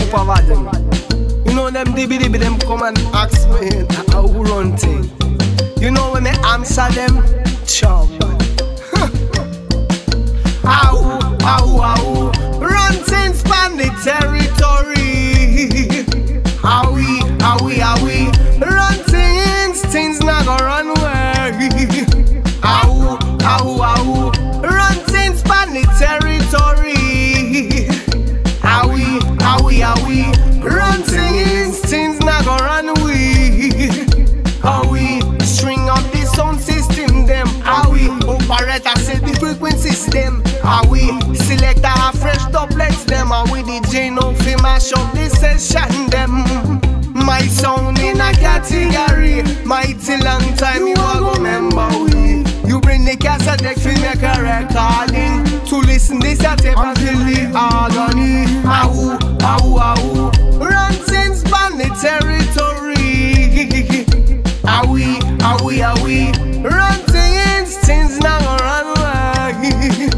super them. You know them dibby them come and ask me how who run thing. You know when me answer them, chow man. How run things span the territory. How we run things not gonna run away. How run things span the territory. How we run things not gonna run away. How we string up the sound system them. How we operator set the frequency system. How we select a fresh doublets them. How we DJ no fi mash up the session them. My sound in a category. Mighty long time you a go remember we. You bring the cassette deck fi make a recording. To listen this a tape and feel the agony. How run things span the territory. How we run things now gonna run away.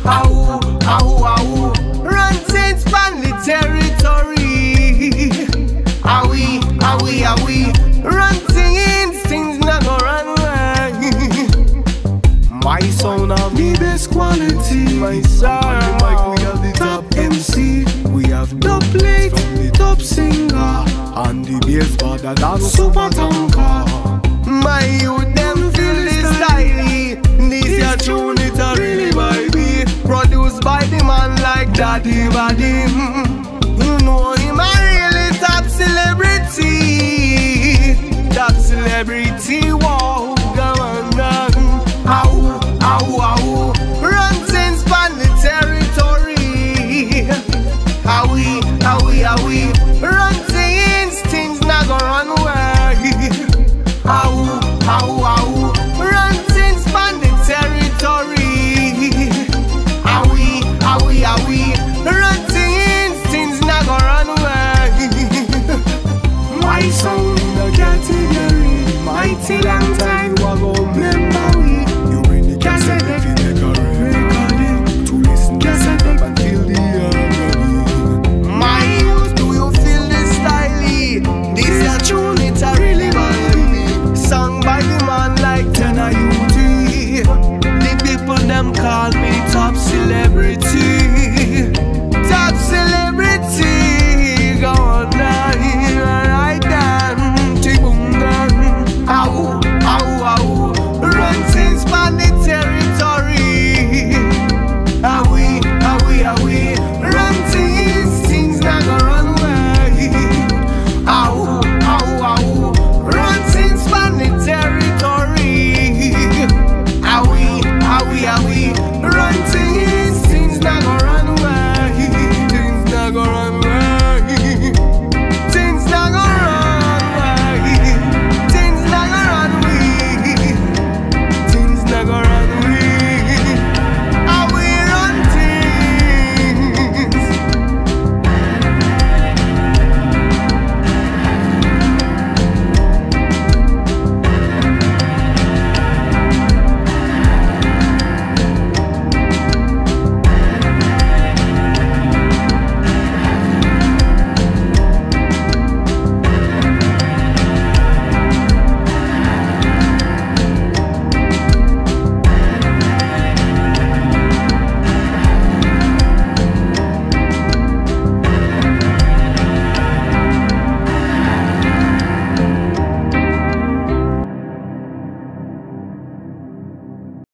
How run things span the territory. How we run things now gonna run away. My sound of the best quality. My sound on the mic we have the top MC. We have the plate from the top singer. And the bass better than super tanker. My youth them feel this style. This your tune it a really vibey. Produced by the man like Daddy Vadim. You know him a really top celebrity. Top celebrity.